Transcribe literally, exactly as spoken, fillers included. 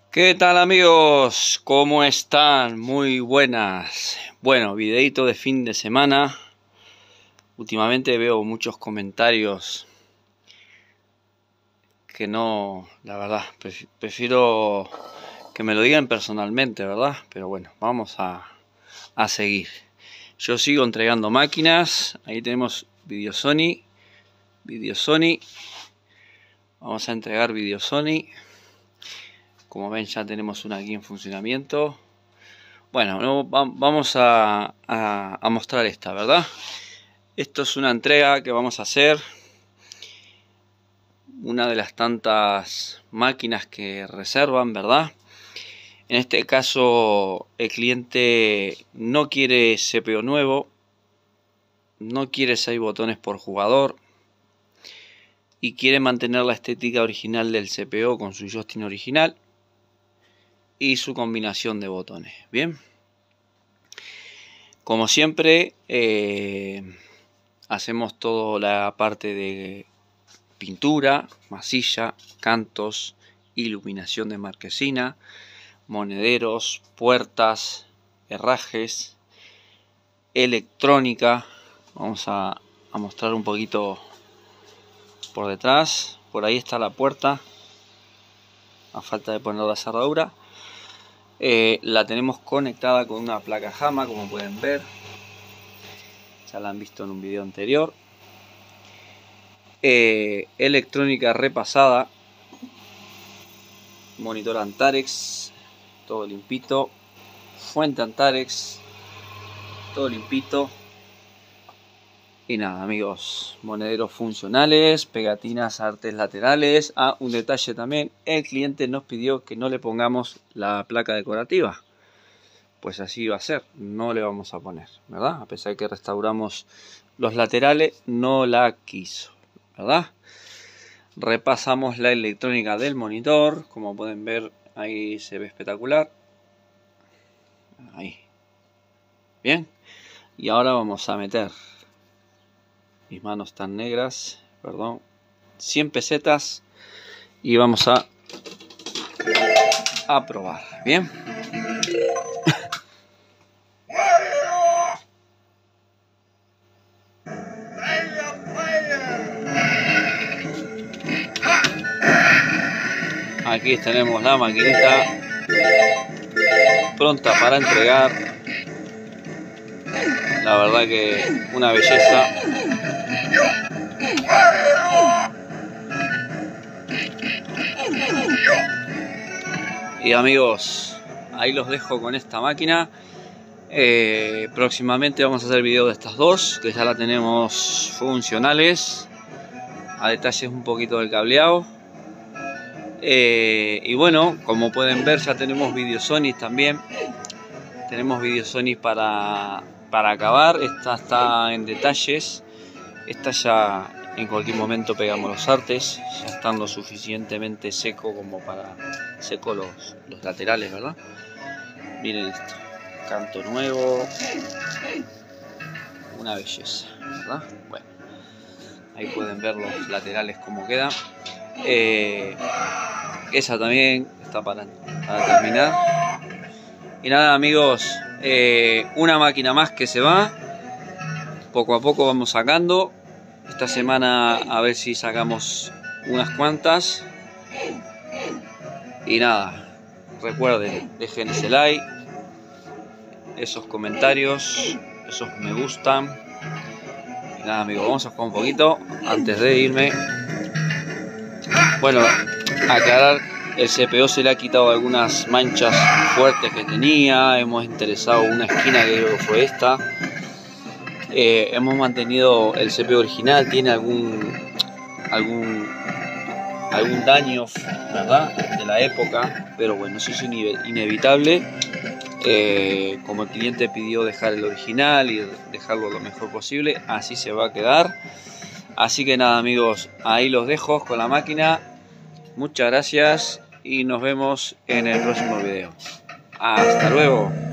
¿Qué tal amigos? ¿Cómo están? Muy buenas. Bueno, videito de fin de semana. Últimamente veo muchos comentarios que no, la verdad, prefiero que me lo digan personalmente, ¿verdad? Pero bueno, vamos a, a seguir. Yo sigo entregando máquinas. Ahí tenemos Videosony. Videosony. Vamos a entregar Videosony. Como ven, ya tenemos una aquí en funcionamiento. Bueno, no, va, vamos a, a, a mostrar esta, ¿verdad? Esto es una entrega que vamos a hacer. Una de las tantas máquinas que reservan, ¿verdad? En este caso, el cliente no quiere C P U nuevo. No quiere seis botones por jugador. Y quiere mantener la estética original del C P U con su joystick original y su combinación de botones. Bien, como siempre eh, hacemos toda la parte de pintura, masilla, cantos, iluminación de marquesina, monederos, puertas, herrajes, electrónica. Vamos a, a mostrar un poquito por detrás. Por ahí está la puerta, a falta de poner la cerradura. Eh, la tenemos conectada con una placa Jama, como pueden ver. Ya la han visto en un video anterior. Eh, electrónica repasada. Monitor Antarex, todo limpito. Fuente Antarex, todo limpito. Y nada amigos, monederos funcionales, pegatinas artes laterales. Ah, un detalle también, el cliente nos pidió que no le pongamos la placa decorativa. Pues así va a ser, no le vamos a poner, ¿verdad? A pesar de que restauramos los laterales, no la quiso, ¿verdad? Repasamos la electrónica del monitor, como pueden ver, ahí se ve espectacular. Ahí. Bien, y ahora vamos a meter... Mis manos están negras, perdón. cien pesetas. Y vamos a, a probar. Bien. Aquí tenemos la maquinita pronta para entregar. La verdad que una belleza. Y amigos, ahí los dejo con esta máquina. Eh, próximamente vamos a hacer video de estas dos, que ya la tenemos funcionales. A detalles un poquito del cableado. Eh, y bueno, como pueden ver, ya tenemos Videosony también. Tenemos Videosony para, para acabar. Esta está en detalles. Esta ya en cualquier momento pegamos los artes. Ya están lo suficientemente seco como para seco los, los laterales, ¿verdad? Miren esto. Canto nuevo. Una belleza, ¿verdad? Bueno. Ahí pueden ver los laterales como quedan. Eh, esa también está para, para terminar. Y nada amigos, eh, una máquina más que se va. Poco a poco vamos sacando. Esta semana a ver si sacamos unas cuantas. Y nada, recuerden, dejen ese like, esos comentarios, esos me gustan. Y nada amigos, vamos a jugar un poquito antes de irme. Bueno, aclarar, el C P U se le ha quitado algunas manchas fuertes que tenía. Hemos enderezado una esquina que creo que fue esta. Eh, hemos mantenido el C P U original, tiene algún algún algún daño, ¿verdad?, de la época, pero bueno, eso es inevitable. Eh, como el cliente pidió dejar el original y dejarlo lo mejor posible, así se va a quedar. Así que nada amigos, ahí los dejo con la máquina. Muchas gracias y nos vemos en el próximo video. Hasta luego.